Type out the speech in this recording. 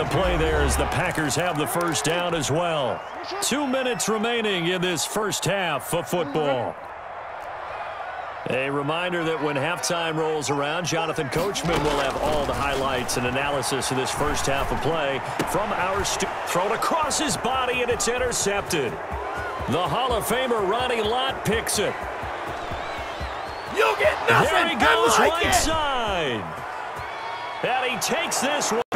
the play there as the Packers have the first down as well. 2 minutes remaining in this first half of football. A reminder that when halftime rolls around, Jonathan Coachman will have all the highlights and analysis of this first half of play from our thrown across his body, and it's intercepted. The Hall of Famer Ronnie Lott picks it. You'll get nothing. There he goes right side. And he takes this one.